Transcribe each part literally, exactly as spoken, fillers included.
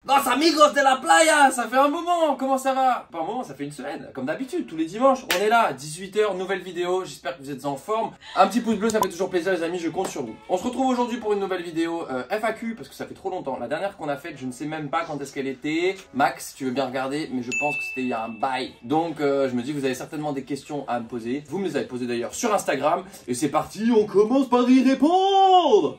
Los amigos de la playa, ça fait un moment, comment ça va? Pas un moment, ça fait une semaine, comme d'habitude, tous les dimanches, on est là, dix-huit heures, nouvelle vidéo, j'espère que vous êtes en forme. Un petit pouce bleu, ça fait toujours plaisir les amis, je compte sur vous. On se retrouve aujourd'hui pour une nouvelle vidéo euh, F A Q, parce que ça fait trop longtemps. La dernière qu'on a faite, je ne sais même pas quand est-ce qu'elle était. Max, tu veux bien regarder, mais je pense que c'était il y a un bail. Donc euh, je me dis que vous avez certainement des questions à me poser. Vous me les avez posées d'ailleurs sur Instagram. Et c'est parti, on commence par y répondre.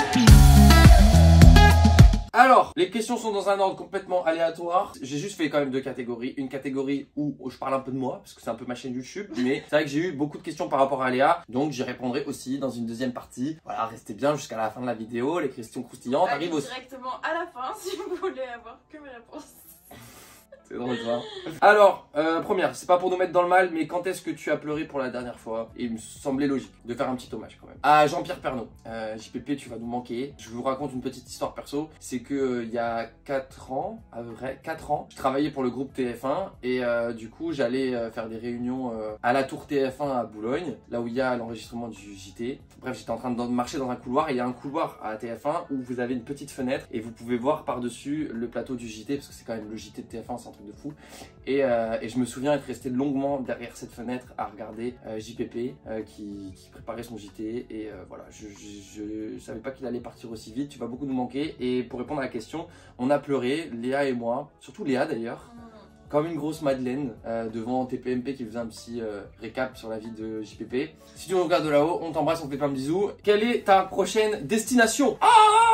Alors, les questions sont dans un ordre complètement aléatoire. J'ai juste fait quand même deux catégories. Une catégorie où je parle un peu de moi, parce que c'est un peu ma chaîne YouTube. Mais c'est vrai que j'ai eu beaucoup de questions par rapport à Léa. Donc j'y répondrai aussi dans une deuxième partie. Voilà, restez bien jusqu'à la fin de la vidéo. Les questions croustillantes arrivent aussi. Directement à la fin si vous voulez avoir que mes réponses. C'est drôle ça. Alors, euh, première, c'est pas pour nous mettre dans le mal, mais quand est-ce que tu as pleuré pour la dernière fois? Et il me semblait logique de faire un petit hommage quand même. À Jean-Pierre Pernaut. Euh, J P P, tu vas nous manquer. Je vous raconte une petite histoire perso. C'est que euh, il y a quatre ans, à peu près quatre ans, je travaillais pour le groupe T F un et euh, du coup j'allais euh, faire des réunions euh, à la tour T F un à Boulogne, là où il y a l'enregistrement du J T. Bref, j'étais en train de marcher dans un couloir et il y a un couloir à T F un où vous avez une petite fenêtre et vous pouvez voir par-dessus le plateau du J T, parce que c'est quand même le J T de T F un, c'est un truc de fou. Et, euh, et je me souviens être resté longuement derrière cette fenêtre à regarder euh, J P P euh, qui, qui préparait son J T. Et euh, voilà, je, je, je savais pas qu'il allait partir aussi vite. Tu vas beaucoup nous manquer. Et pour répondre à la question, on a pleuré, Léa et moi, surtout Léa d'ailleurs, comme une grosse madeleine euh, devant T P M P qui faisait un petit euh, récap sur la vie de J P P. Si tu nous regardes de là-haut, on t'embrasse, on te fait plein de bisous. Quelle est ta prochaine destination? Ah,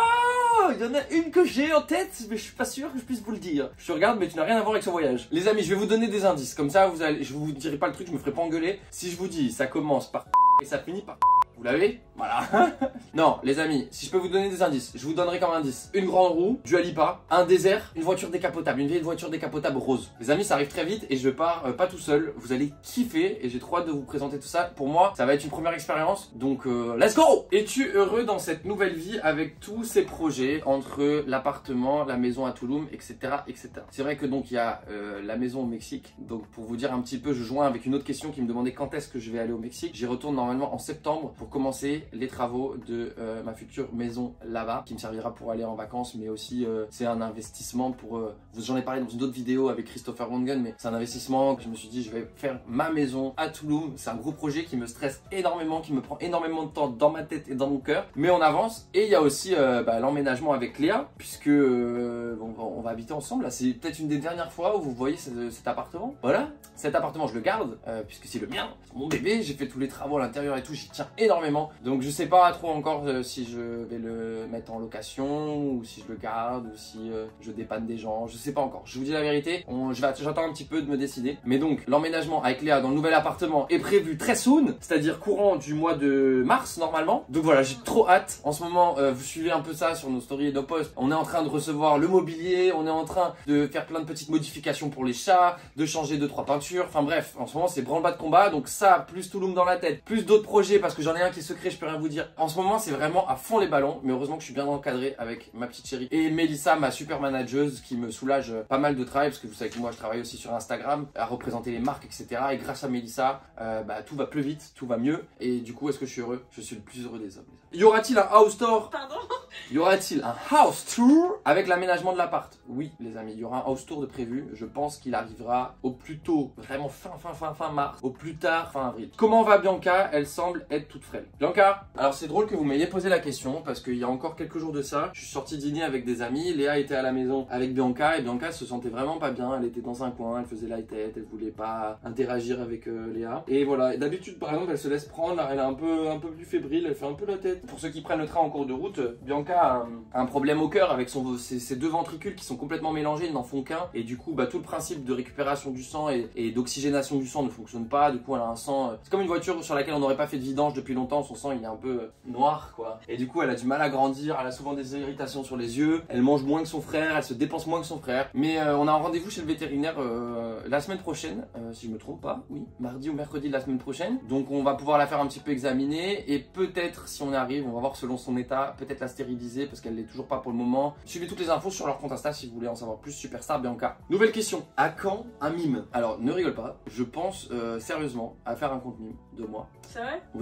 il y en a une que j'ai en tête, mais je suis pas sûr que je puisse vous le dire. Je te regarde, mais tu n'as rien à voir avec ce voyage. Les amis, je vais vous donner des indices. Comme ça, vous allez, je vous dirai pas le truc, je me ferai pas engueuler. Si je vous dis, ça commence par et ça finit par vous l'avez? Voilà. Non, les amis, si je peux vous donner des indices, je vous donnerai comme indice une grande roue, du Alipa, un désert, une voiture décapotable, une vieille voiture décapotable rose. Les amis, ça arrive très vite et je pars euh, pas tout seul. Vous allez kiffer et j'ai trop hâte de vous présenter tout ça. Pour moi, ça va être une première expérience. Donc, euh, let's go! Es-tu heureux dans cette nouvelle vie avec tous ces projets entre l'appartement, la maison à Tulum, et cetera, et cetera. C'est vrai que donc il y a euh, la maison au Mexique. Donc, pour vous dire un petit peu, je joins avec une autre question qui me demandait quand est-ce que je vais aller au Mexique. J'y retourne normalement en septembre pour commencer les travaux de euh, ma future maison là-bas, qui me servira pour aller en vacances, mais aussi euh, c'est un investissement pour euh, j'en ai parlé dans une autre vidéo avec Christopher Wangen, mais c'est un investissement que je me suis dit je vais faire ma maison à Tulum. C'est un gros projet qui me stresse énormément, qui me prend énormément de temps dans ma tête et dans mon cœur, mais on avance. Et il y a aussi euh, bah, l'emménagement avec Léa, puisque euh, on, va, on va habiter ensemble. C'est peut-être une des dernières fois où vous voyez ce, cet appartement. Voilà, cet appartement je le garde euh, puisque c'est le mien, c'est mon bébé. J'ai fait tous les travaux à l'intérieur et tout, j'y tiens énormément. Donc je sais pas trop encore euh, si je vais le mettre en location ou si je le garde ou si euh, je dépanne des gens. Je sais pas encore. Je vous dis la vérité. On, je vais, j'attends un petit peu de me décider. Mais donc l'emménagement avec Léa dans le nouvel appartement est prévu très soon, c'est-à-dire courant du mois de mars normalement. Donc voilà, j'ai trop hâte. En ce moment, euh, vous suivez un peu ça sur nos stories et nos posts. On est en train de recevoir le mobilier, on est en train de faire plein de petites modifications pour les chats, de changer deux trois peintures. Enfin bref, en ce moment c'est branle-bas de combat. Donc ça, plus Tulum dans la tête, plus d'autres projets parce que j'en ai un qui est secret, je peux rien vous dire. En ce moment, c'est vraiment à fond les ballons, mais heureusement que je suis bien encadré avec ma petite chérie et Mélissa, ma super manageuse, qui me soulage pas mal de travail parce que vous savez que moi je travaille aussi sur Instagram à représenter les marques, et cetera. Et grâce à Mélissa, euh, bah, tout va plus vite, tout va mieux. Et du coup, est-ce que je suis heureux? Je suis le plus heureux des hommes. Y aura-t-il un house tour? Pardon? Y aura-t-il un house tour avec l'aménagement de l'appart? Oui, les amis, il y aura un house tour de prévu. Je pense qu'il arrivera au plus tôt, vraiment fin, fin, fin, fin mars, au plus tard, fin avril. Comment va Bianca? Elle semble être toute frêle. Bianca? Alors c'est drôle que vous m'ayez posé la question parce qu'il y a encore quelques jours de ça, je suis sorti dîner avec des amis. Léa était à la maison avec Bianca et Bianca se sentait vraiment pas bien. Elle était dans un coin, elle faisait la tête, elle voulait pas interagir avec euh, Léa. Et voilà, d'habitude par exemple, elle se laisse prendre, elle est un peu, un peu plus fébrile, elle fait un peu la tête. Pour ceux qui prennent le train en cours de route, Bianca a un, a un problème au cœur avec son, ses, ses deux ventricules qui sont complètement mélangés, ils n'en font qu'un. Et du coup, bah, tout le principe de récupération du sang et, et d'oxygénation du sang ne fonctionne pas. Du coup, elle a un sang... C'est comme une voiture sur laquelle on n'aurait pas fait de vidange depuis longtemps. Son sang, il est un peu noir, quoi. Et du coup, elle a du mal à grandir, elle a souvent des irritations sur les yeux. Elle mange moins que son frère, elle se dépense moins que son frère. Mais euh, on a un rendez-vous chez le vétérinaire euh, la semaine prochaine, euh, si je me trompe pas. Oui, mardi ou mercredi de la semaine prochaine. Donc, on va pouvoir la faire un petit peu examiner. Et peut-être, si on arrive, on va voir selon son état, peut-être la stériliser parce qu'elle l'est toujours pas pour le moment. Suivez toutes les infos sur leur compte Insta si vous voulez en savoir plus. Superstar Bianca. Nouvelle question. À quand un mime? Alors, ne rigole pas. Je pense euh, sérieusement à faire un compte mime de moi. C'est vrai? Oui.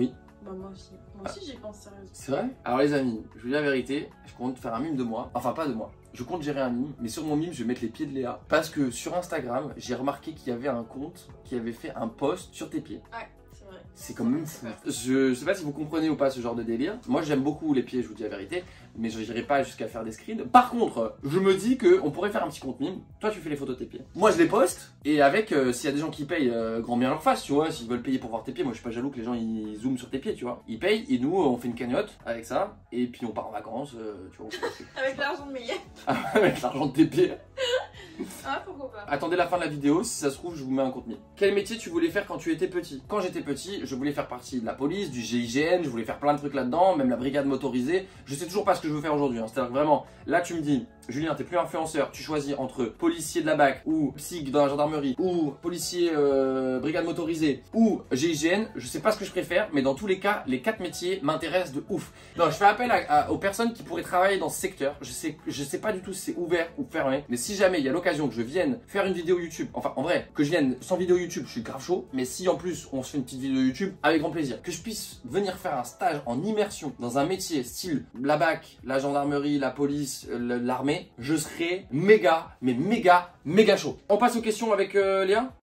Bah moi aussi. Moi aussi j'y pense sérieusement. C'est vrai? Alors les amis, je vous dis la vérité, je compte faire un mime de moi. Enfin pas de moi. Je compte gérer un mime, mais sur mon mime, je vais mettre les pieds de Léa. Parce que sur Instagram, j'ai remarqué qu'il y avait un compte qui avait fait un post sur tes pieds. Ouais, c'est vrai. C'est quand même fou. Je sais pas si vous comprenez ou pas ce genre de délire. Moi j'aime beaucoup les pieds, je vous dis la vérité. Mais je n'irai pas jusqu'à faire des screens. Par contre, je me dis qu'on pourrait faire un petit compte mime. Toi tu fais les photos de tes pieds. Moi je les poste. Et avec, euh, s'il y a des gens qui payent, euh, grand bien leur face, tu vois. S'ils veulent payer pour voir tes pieds, moi je suis pas jaloux que les gens ils zooment sur tes pieds, tu vois. Ils payent et nous on fait une cagnotte avec ça. Et puis on part en vacances, euh, tu vois. Avec l'argent de mes yeux. Avec l'argent de tes pieds. Ah, pourquoi pas. Attendez la fin de la vidéo, si ça se trouve je vous mets un compte mime. Quel métier tu voulais faire quand tu étais petit? Quand j'étais petit, je voulais faire partie de la police, du G I G N, je voulais faire plein de trucs là-dedans, même la brigade motorisée. Je sais toujours pas ce que je veux faire aujourd'hui, hein. C'est-à-dire que vraiment, là tu me dis, Julien t'es plus influenceur, tu choisis entre policier de la B A C ou psych dans la gendarmerie ou policier euh, brigade motorisée ou G I G N, je sais pas ce que je préfère, mais dans tous les cas, les quatre métiers m'intéressent de ouf. Non, je fais appel à, à, aux personnes qui pourraient travailler dans ce secteur. Je sais, je sais pas du tout si c'est ouvert ou fermé, mais si jamais il y a l'occasion que je vienne faire une vidéo YouTube, enfin en vrai, que je vienne sans vidéo YouTube, je suis grave chaud, mais si en plus on se fait une petite vidéo YouTube, avec grand plaisir. Que je puisse venir faire un stage en immersion dans un métier style la B A C, la gendarmerie, la police, l'armée, je serais méga, mais méga, méga chaud. On passe aux questions avec euh, Léa.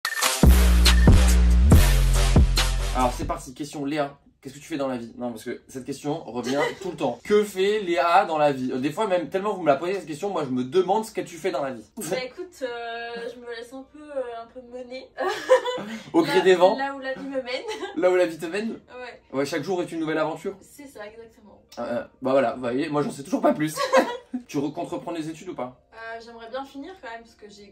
Alors c'est parti, question Léa. Qu'est-ce que tu fais dans la vie? Non, parce que cette question revient tout le temps. Que fait Léa dans la vie? Des fois, même tellement vous me la posez cette question, moi je me demande ce que tu fais dans la vie. Bah écoute, euh, je me laisse un peu, euh, un peu mener. Au gré des vents. Là où la vie me mène. Là où la vie te mène. Ouais. Ouais, chaque jour est une nouvelle aventure. C'est ça, exactement. Euh, bah voilà, vous voyez, moi j'en sais toujours pas plus. Tu comptes reprendre les études ou pas? euh, J'aimerais bien finir quand même, parce que j'ai,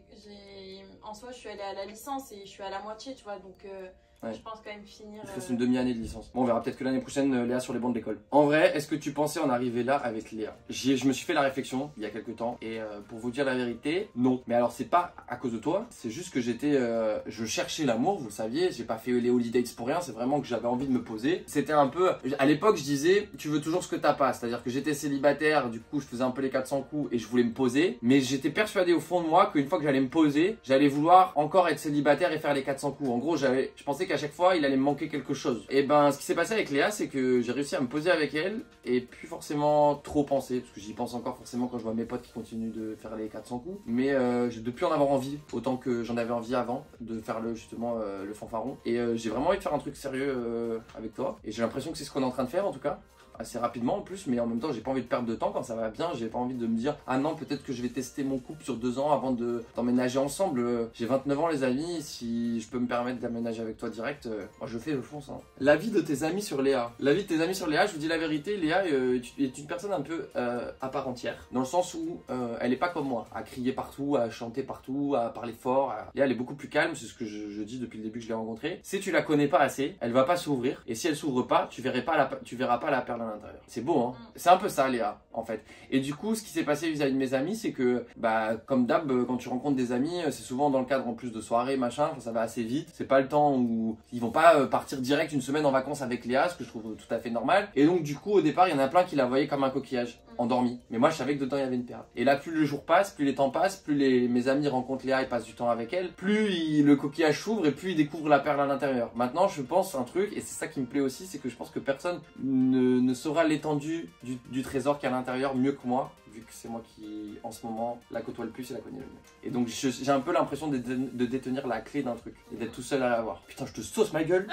en soi, je suis allée à la licence et je suis à la moitié, tu vois, donc... Euh... Ouais. Je pense quand même finir. Il reste une demi-année de licence. Bon, on verra peut-être que l'année prochaine, Léa sur les bancs de l'école. En vrai, est-ce que tu pensais en arriver là avec Léa? Je me suis fait la réflexion il y a quelques temps. Et euh, pour vous dire la vérité, non. Mais alors, c'est pas à cause de toi. C'est juste que j'étais. Euh, je cherchais l'amour, vous le saviez. J'ai pas fait les holidays pour rien. C'est vraiment que j'avais envie de me poser. C'était un peu. À l'époque, je disais, tu veux toujours ce que t'as pas. C'est-à-dire que j'étais célibataire. Du coup, je faisais un peu les quatre cents coups et je voulais me poser. Mais j'étais persuadé au fond de moi qu'une fois que j'allais me poser, j'allais vouloir encore être célibataire et faire les quatre cents coups. En gros, j'avais, je pensais qu'à chaque fois, il allait me manquer quelque chose. Et ben ce qui s'est passé avec Léa, c'est que j'ai réussi à me poser avec elle et plus forcément trop penser, parce que j'y pense encore forcément quand je vois mes potes qui continuent de faire les quatre cents coups, mais euh, j'ai depuis en avoir envie, autant que j'en avais envie avant de faire le justement euh, le fanfaron, et euh, j'ai vraiment envie de faire un truc sérieux euh, avec toi, et j'ai l'impression que c'est ce qu'on est en train de faire en tout cas. Assez rapidement en plus, mais en même temps j'ai pas envie de perdre de temps quand ça va bien. J'ai pas envie de me dire ah non, peut-être que je vais tester mon couple sur deux ans avant de d'emménager ensemble. J'ai vingt-neuf ans les amis, si je peux me permettre d'aménager avec toi direct, euh, moi je fais le fond ça. L'avis de tes amis sur Léa. L'avis de tes amis sur Léa, je vous dis la vérité, Léa euh, est une personne un peu euh, à part entière, dans le sens où euh, elle est pas comme moi, à crier partout, à chanter partout, à parler fort. À... Léa elle est beaucoup plus calme, c'est ce que je, je dis depuis le début que je l'ai rencontrée. Si tu la connais pas assez, elle va pas s'ouvrir, et si elle s'ouvre pas, tu verras pas la, tu verras pas la perle à l'intérieur. C'est beau, hein. C'est un peu ça, Léa, en fait. Et du coup, ce qui s'est passé vis-à-vis de mes amis, c'est que, bah, comme d'hab, quand tu rencontres des amis, c'est souvent dans le cadre en plus de soirées, machin, ça va assez vite. C'est pas le temps où ils vont pas partir direct une semaine en vacances avec Léa, ce que je trouve tout à fait normal. Et donc, du coup, au départ, il y en a plein qui la voyaient comme un coquillage, endormi. Mais moi, je savais que dedans, il y avait une perle. Et là, plus le jour passe, plus les temps passent, plus les, mes amis rencontrent Léa et passent du temps avec elle, plus il, le coquillage s'ouvre et plus ils découvrent la perle à l'intérieur. Maintenant, je pense un truc, et c'est ça qui me plaît aussi, c'est que je pense que personne ne, ne saura l'étendue du, du trésor qui est à l'intérieur mieux que moi, vu que c'est moi qui, en ce moment, la côtoie le plus et la connais le mieux. Et donc, j'ai un peu l'impression de, de détenir la clé d'un truc et d'être tout seul à l'avoir. Putain, je te sauce ma gueule.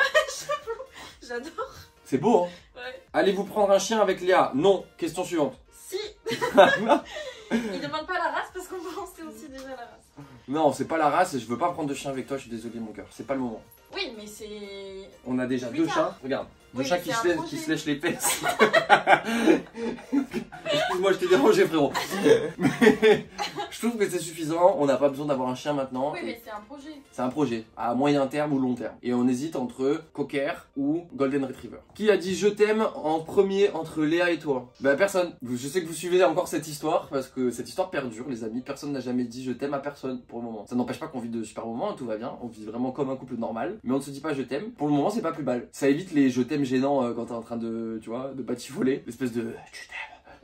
J'adore. C'est beau, hein? Ouais. Allez-vous prendre un chien avec Léa? Non. Question suivante. Si. Il demande pas la race parce qu'on pensait aussi déjà la race. Non, c'est pas la race et je veux pas prendre de chien avec toi, je suis désolé mon cœur. C'est pas le moment. Oui, mais c'est... On a déjà deux chats, regarde. Deux oui, chats qui se, lèchent, qui se lèchent les fesses. Excuse-moi, je t'ai dérangé, frérot. Mais je trouve que c'est suffisant. On n'a pas besoin d'avoir un chien maintenant. Oui, mais c'est un projet. C'est un projet, à moyen terme ou long terme. Et on hésite entre Cocker ou Golden Retriever. Qui a dit je t'aime en premier entre Léa et toi? Bah personne. Je sais que vous suivez encore cette histoire parce que cette histoire perdure, les amis. Personne n'a jamais dit je t'aime à personne pour le moment. Ça n'empêche pas qu'on vit de super moments, tout va bien. On vit vraiment comme un couple normal. Mais on ne se dit pas je t'aime. Pour le moment, c'est pas plus mal. Ça évite les je t'aime gênants euh, quand t'es en train de, tu vois, de batifoler. L'espèce de je t'aime.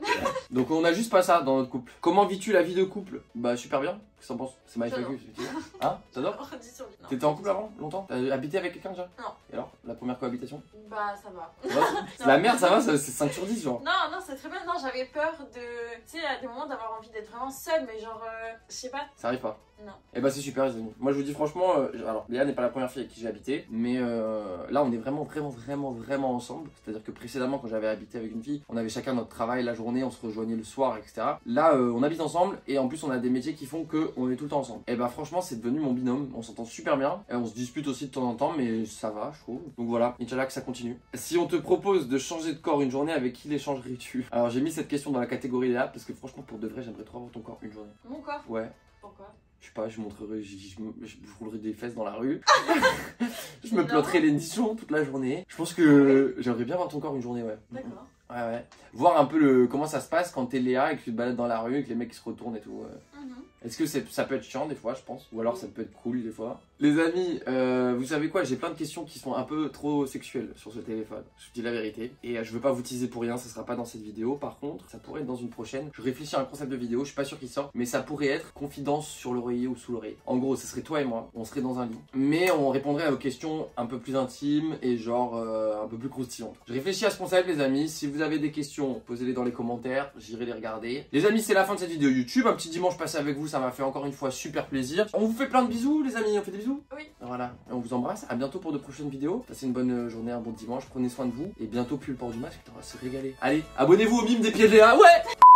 Donc on a juste pas ça dans notre couple. Comment vis-tu la vie de couple? Bah super bien. Qu'est-ce que t'en penses? C'est magnifique. Hein? T'adores? T'étais en couple avant? Longtemps? T'as habité avec quelqu'un déjà? Non. Et alors? La première cohabitation? Bah ça va. Ouais. La merde, ça va? C'est cinq sur dix genre? Non, non, c'est très bien. Non, j'avais peur de... Tu sais, à des moments d'avoir envie d'être vraiment seule, mais genre... Euh, je sais pas. Ça arrive pas? Non. Et bah c'est super les amis. Moi je vous dis franchement, euh, alors Léa n'est pas la première fille avec qui j'ai habité, mais euh, là on est vraiment vraiment vraiment vraiment ensemble. C'est-à-dire que précédemment quand j'avais habité avec une fille, on avait chacun notre travail la journée, on se rejoignait le soir, et cetera. Là euh, on habite ensemble et en plus on a des métiers qui font que on est tout le temps ensemble. Et bah franchement c'est devenu mon binôme, on s'entend super bien. Et on se dispute aussi de temps en temps, mais ça va je trouve. Donc voilà, Inch'Allah que ça continue. Si on te propose de changer de corps une journée, avec qui l'échangerais-tu? Alors j'ai mis cette question dans la catégorie Léa parce que franchement pour de vrai j'aimerais trop avoir ton corps une journée. Mon corps? Ouais. Pourquoi? Je sais pas, je montrerai, je, je, je, je roulerai des fesses dans la rue. Je me planterai les nichons toute la journée. Je pense que j'aimerais bien voir ton corps une journée, ouais. D'accord. Ouais, ouais. Voir un peu le, comment ça se passe quand t'es Léa et que tu te balades dans la rue et que les mecs ils se retournent et tout. Ouais. Mm-hmm. Est-ce que ça peut être chiant des fois, je pense? Ou alors ça peut être cool des fois? Les amis, euh, vous savez quoi? J'ai plein de questions qui sont un peu trop sexuelles sur ce téléphone. Je vous dis la vérité. Et euh, je veux pas vous teaser pour rien, ça sera pas dans cette vidéo. Par contre, ça pourrait être dans une prochaine. Je réfléchis à un concept de vidéo, je suis pas sûr qu'il sorte. Mais ça pourrait être confidence sur l'oreiller ou sous l'oreiller. En gros, ce serait toi et moi. On serait dans un lit. Mais on répondrait aux questions un peu plus intimes et genre euh, un peu plus croustillantes. Je réfléchis à ce concept les amis. Si vous avez des questions, posez-les dans les commentaires. J'irai les regarder. Les amis, c'est la fin de cette vidéo YouTube. Un petit dimanche passé avec vous, ça m'a fait encore une fois super plaisir. On vous fait plein de bisous les amis. On fait des bisous? Oui. Voilà, on vous embrasse, à bientôt pour de prochaines vidéos. Passez une bonne journée, un bon dimanche, prenez soin de vous. Et bientôt plus le port du masque, on va se régaler. Allez, abonnez-vous au mime des pieds de Léa, ouais!